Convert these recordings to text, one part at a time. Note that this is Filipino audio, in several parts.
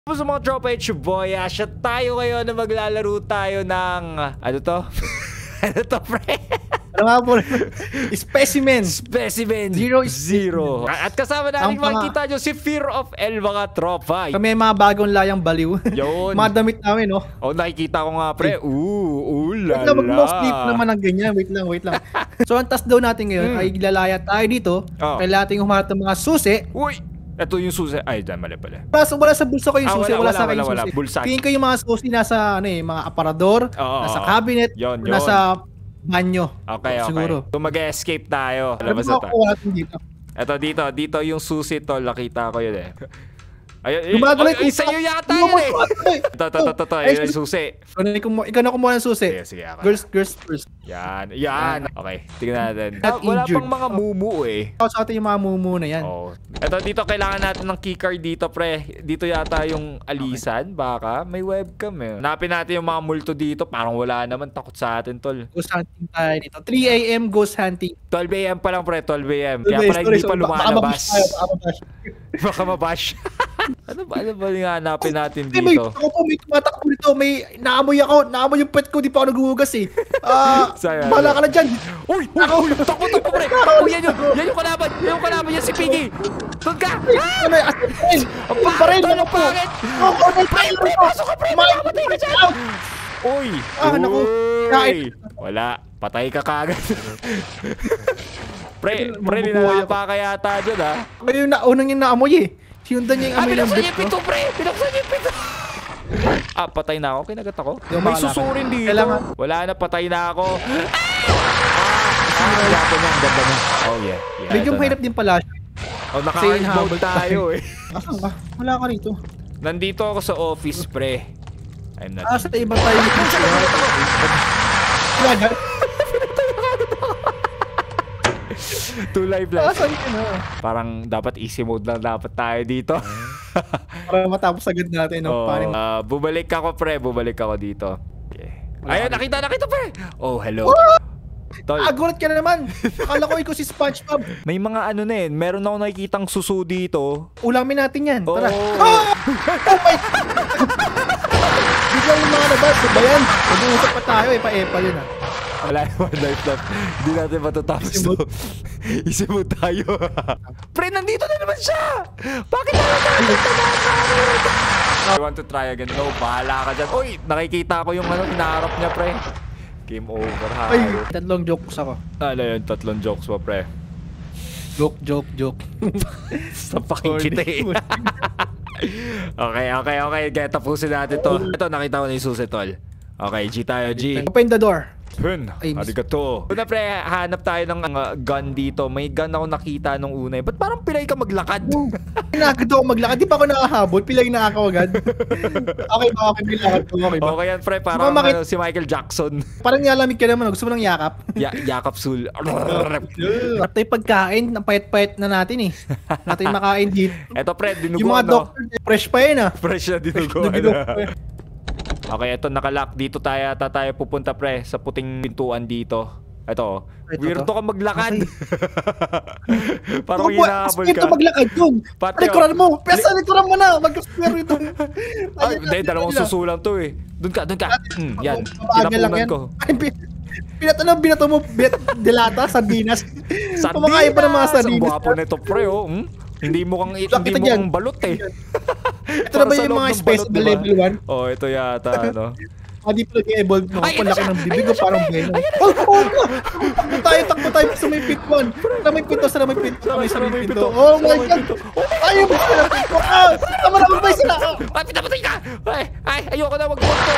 Sa mga tropa, it's your boy Ash. At tayo ngayon na maglalaro tayo ng... Ano to? Ano to, pre? Ano nga po? Specimen. Zero. At kasama natin makikita nyo si Fear of L, mga tropa. Kami may mga bagong layang baliw. Yun. Mga damit namin, no? Oh, nakikita ko nga, pre. Lala. Mag-no sleep naman ng ganyan. Wait lang. So, ang task daw natin ngayon ay lalaya tayo dito. Kailangan natin humarap ng mga susi. Uy! Ito yung susi. Ay, dyan, mali pala. Wala sa bulsa ko yung susi. Wala sa akin yung susi. Bulsa. Tingin ko yung mga susi nasa, mga aparador, nasa cabinet, nasa banyo. Okay. Siguro. So, mag-escape tayo. Labas na tayo. Ito, dito yung susi to. Nakita ko yun eh. Ayun, sa'yo yata yun eh. Ito, yung susi. Ikaw na kumuha ng susi. Sige, ako. Girls first. Yan. Okay, tingnan natin. Wala pang mga mumu eh. Sa atin yung mga mumu na yan. Ito, dito kailangan natin ng keycard dito, pre. Dito yata yung alisan, baka. May webcam eh. Hanapin natin yung mga multo dito. Parang wala naman, takot sa atin, tol. Ghost hunting tayo dito. 3 AM ghost hunting. 12 AM pa lang, pre. 12 AM. Kaya pala hindi pa lumalabas. Baka mabash. Ano ba yung hanapin natin dito? May tumatakbo dito. May naamoy ako. Naamoy yung pet ko. Di pa ako naghuhugas eh. Bahala ka na dyan. Uy! Takbo, pre! Takbo, yan yung kalaban. Yan yung kalaban. Yan si Piggy. Doon ka! Ang pangit! Ang pangit! Pre! Pasok ka, pre! Makamatay ka dyan! Uy! Wala. Patay ka kagad. Pre, ninahapa ka yata dyan, ha? Pero yung unang yung naamoy eh. Sinundan niya yung amoy ng binuksan niya yung pito, pre! Binuksan niya yung pito! Patay na ako. Kinagat ako. May susurin dito. Wala na, patay na ako. Yapo niya. Ang ganda niya. Oh, yeah. Medyo mahirap din pala. Naka-hard tayo eh. Asan ka? Wala ka rito. Nandito ako sa office, pre. I'm not... sa iba tayo. Wala. Two life lang. Saan ka na? Parang dapat easy mode lang dapat tayo dito. Para matapos agad natin. Bubalik ako, pre. Bubalik ako dito. Ayun, nakita, pre. Oh, hello. Gulat ka na naman. Akala ko ikaw si SpongeBob. May mga ano na eh. Meron ako nakikitang susu dito. Ulamin natin yan. Tara. Oh my God! Biglang yung mga nabas. Ba yan? Mag-uusap pa tayo. Pa-epal yun Wala naman life left. Hindi natin matatapos to. Easy mode tayo. Pre, nandito na naman siya! Bakit na I want to try again. No, bahala ka dyan. Uy, nakikita ko yung hinaharap niya, pre. Game over, ha? Ay, tatlong jokes ako. Ano yun? Tatlong jokes mo, pre. Joke. Sa pakikita eh. Okay. Get tapusin natin to. Ito, nakita ko na yung susi, tol. Okay, G tayo, G. Open the door. Arigato. Una, pre, hanap tayo ng gun dito. May gun ako nakita nung una. Ba't parang pilay ka maglakad? Pinagod ako maglakad. Di pa ako nakahabol. Pilay na ako agad. Okay, pilakad ko. Okay yan, pre. Parang si Michael Jackson. Parang nilalamig ka naman. Gusto mo ng yakap? Yakap sul. At tayo pagkain. Ang payat-payat na natin eh. Natin makain dito. Eto, pre, dinuguan. Yung mga doctor, fresh pa yun ah. Fresh na dinuguan. Okay, ito nakalock. Dito tayo pupunta, pre, sa puting pintuan dito. Ito. Weirdo ka maglakad. Parang hinahabol ka. Ito maglakad yun. Likuran mo. Pesa, likuran mo na. Mag-square ito. Hindi, dalawang susulang to eh. Doon ka. Yan. Tinapunan ko. Binato mo delata, sardinas. Pumakain pa ng mga sardinas. Ang guwapo nito, pre, oh. Hindi mo kang balot eh. Ito na ba yung mga space level 1? Oh, ito yata, ano. Di pa nag-evolve mo. Palaki ng bibig ko, parang Venom. Takbo tayo sa may pit 1. Sa may pinto. Oh my God! Ayaw mo sila ng pinto. Tama na, magbay sila. Patay ka! Ay, ayoko na mag-punto.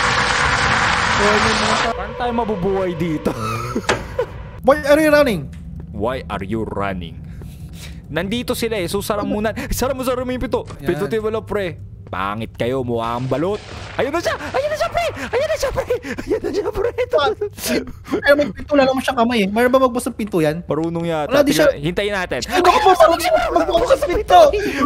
Paano tayo mabubuhay dito? Why are you running? Nandito sila eh. So, sara muna. Sara mo yung pinto. Pintutin mo lang, pre. Pangit kayo. Mukha ang balot. Ayun na siya, pre. Pero may pinto. Wala naman siyang kamay eh. Mayroon ba magbukas ng pinto yan? Marunong yata. Hintayin natin. Magbukas ng pinto.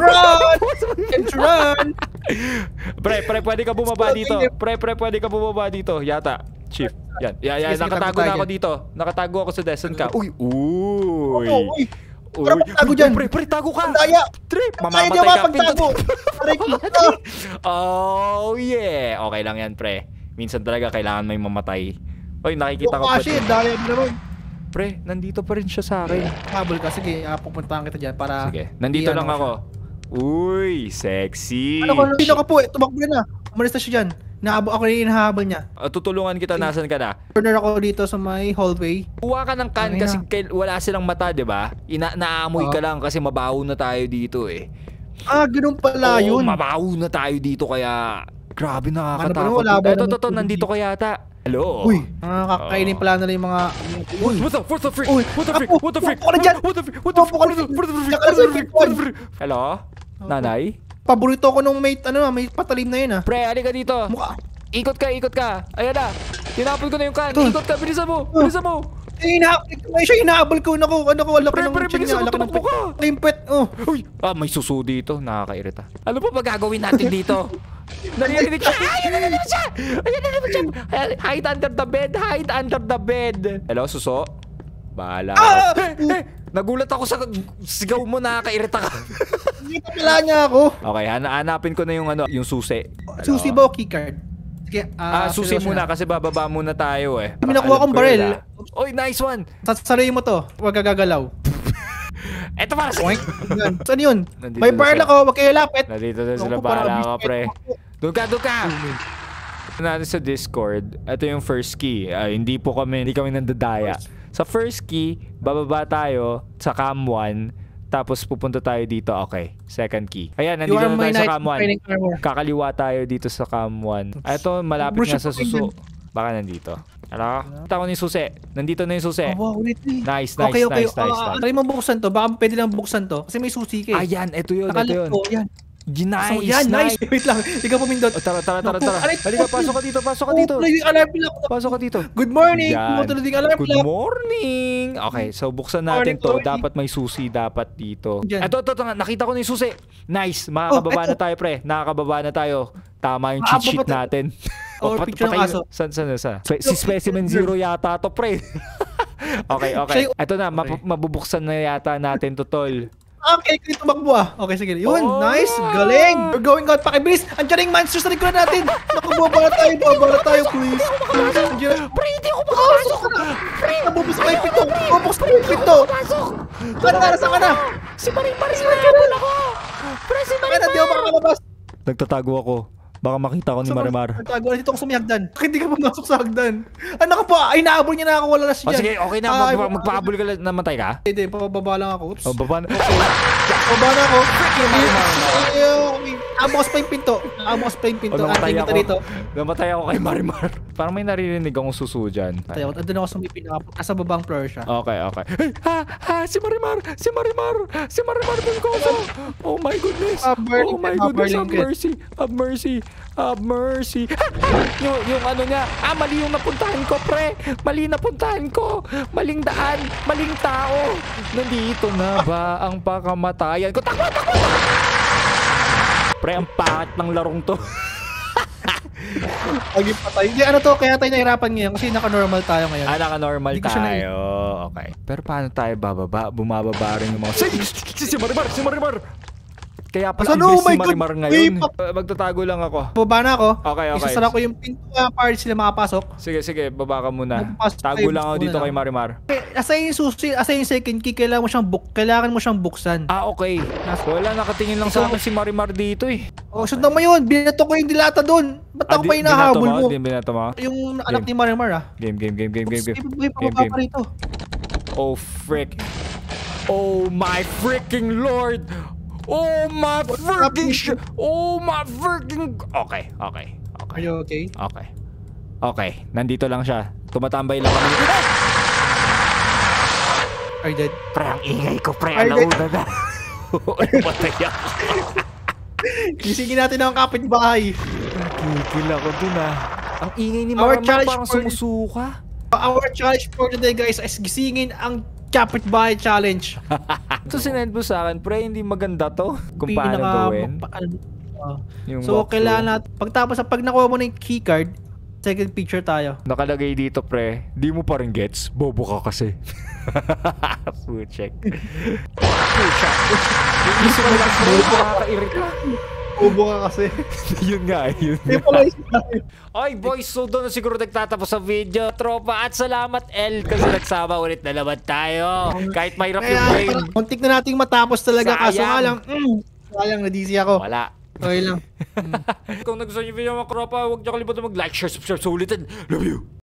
Run! Pre, pwede ka bumaba dito. Pwede ka bumaba dito. Yata. Chief. Yan. Nakatago na ako dito. Nakatago ako sa desk ka. Uy. Para magtago dyan. Pre, tago ka. Ang daya. Pre, Kaya mamamatay niyo ka. mapagtago. Aray ko. Oh, yeah. Okay lang yan, pre. Minsan talaga kailangan may mamatay. Oy, nakikita ko pa. Kasi, daya din naman. Pre, nandito pa rin siya sa akin. Habol ka. Sige, pupuntahan kita dyan para... Sige, nandito lang ako. Uy, sexy. Ano ko, sino ka po? Tumakbo na. Umalis na siya dyan. Ako na yung hinahabol niya. Tutulungan kita, nasan ka na? Corner ako dito sa may hallway. Kuha ka ng can kasi wala silang mata, di ba? Naamoy ka lang kasi mabaho na tayo dito eh. Ganun pala yun. Mabaho na tayo dito kaya grabe nakakatakot. Ito, nandito ka yata. Hello? Uy, kakainin pala nila yung mga... What the freak? Hello? Nanay? Paborito ko nung may patalim na yun Pre, halika dito. Ikot ka. Ayan na. Tinapon ko na yung can. Ikot ka, bilisan mo. Siya hinahabol ko. Ano ko, laki ng chin niya. Laki ng ka. Limpet. Uy, may suso dito. Nakakairita. Ano pa gagawin natin dito? Narinig siya. Ayan na naman siya. Hide under the bed. Hello, suso? Bahala. Nagulat ako sa sigaw mo. Nakakairita ka. Dito pala niya ako. Okay, hanapin ko na yung susi. Susi ba o keycard? Sige, susi muna kasi bababa muna tayo eh. May nakuha akong baril. Oy, nice one. Sasaluhin mo to. Huwag gagagalaw. Eto para sa... Saan yun? May baril ako. Huwag kayo lapit. Nandito na sila. Bahala ka, pre. Doon ka. Natin sa Discord. Ito yung first key. Hindi kami nandadaya. Sa first key, bababa tayo sa cam 1. Tapos pupunta tayo dito. Okay. Second key. Ayan, nandito na tayo sa cam 1. Kakaliwa tayo dito sa cam 1. Ito, malapit nga sa suso. Baka nandito. Ano? Kita ko na yung susi. Nandito na yung susi. Nice. Try mo buksan to. Baka pwede lang buksan to. Kasi may susi ka eh. Ayan, ito yun. Nice. Wait lang. Ikaw pumindot. Tara. Halika, pasok ka dito. Pasok ka dito. Good morning. Good morning. Okay, so buksan natin to. Dapat may susi dapat dito. Ito. Nakita ko na yung susi. Nice. Makakababa na tayo, pre. Nakakababa na tayo. Tama yung cheat sheet natin. Picture ng aso. Saan? Si Specimen Zero yata to, pre. Okay. Ito na, mabubuksan na yata natin to, tol. Okay, kaya tumakbo Okay, sige. Yun, nice. Galing. We're going out. Pakibilis. Andiyan yung monsters sa likod natin. Nakababa tayo, please. Pre, hindi ako makapasok. Pre, nabubus ka yung pito. Saan ka na? Si Marimar, sinabol ako. Pre, si Marimar. Hindi ako makakalabas. Nagtatago ako. Baka makita ko ni Marimar. Nagtatago. Dito ako sumihagdan. Bakit di ka pumasok sa hagdan? Ano ka po? Ay, naabol niya na ako. Wala na siya. Sige, okay na. Magpahabol ka lang. Namatay ka? Hindi, pababa lang ako. Oops. Baba na. Baba na ako. Amos pa yung pinto. Namatay ako kay Marimar. Parang may naririnig akong suso dyan. Andun ako sa may pinakapot. Nasa babang floor siya. Okay. Si Marimar Buncoso. Oh my goodness. Have mercy. Yung ano niya. Mali yung napuntahan ko, pre. Maling daan. Maling tao. Nandito na ba ang pakamatayan ko? Takbo! Pre, ang pangit ng larong to. Lagi patay. Hindi, kaya tayo nahirapan ngayon kasi naka-normal tayo ngayon. Naka-normal tayo. Okay. Pero paano tayo bababa? Bumababa rin yung mga... Si Marimar! Kaya pala ang si Marimar ngayon. Magtatago lang ako. Baba na ako. Okay. Isasara ko yung pinto para sila makapasok. Sige, baba ka muna. Tago lang ako dito kay Marimar. Asa yung second key, kailangan mo siyang buksan. Okay. Wala, nakatingin lang sa akin si Marimar dito eh. Sundan mo yun. Binato ko yung dilata doon. Ba't ako pa hinahabol mo? Binato mo? Yung anak ni Marimar Game. Oh frick. Oh my freaking lord. Oh my freaking Okay. Are you okay? Okay, nandito lang siya. Tumatambay lang kami. Are you dead? Pre, ang ingay ko, pre. Alauna na. Patay ako. Gisingin natin ang kapitbahay. Kikil ako dun Ang ingay ni Marimar parang sumusuka. Our challenge for today, guys, is gisingin ang kapitbahay challenge. Ito sinend mo sa akin, pre, hindi maganda to. Kung paano gawin. So, kailangan natin, pag nakuha mo na yung keycard, Second picture tayo. Nakalagay dito, pre. Di mo pa rin gets. Bobo ka kasi. Puchek. Puchek. Gusto mo lang, pre. Nakakairita. Bobo ka kasi. Yun nga, yun nga. Ay, boys, so doon na siguro nagtatapos ang video, tropa. At salamat, El, kasi nagsama ulit na naman tayo. Kahit mahirap yung game. Muntik na nating matapos talaga. Kaso nga lang, sayang, na-DC ako. Wala. Okay lang. Kung nagustuhan niyo yung video mga tropa, huwag niyo kalimutan mag-like, share, subscribe sa ulitin. Love you!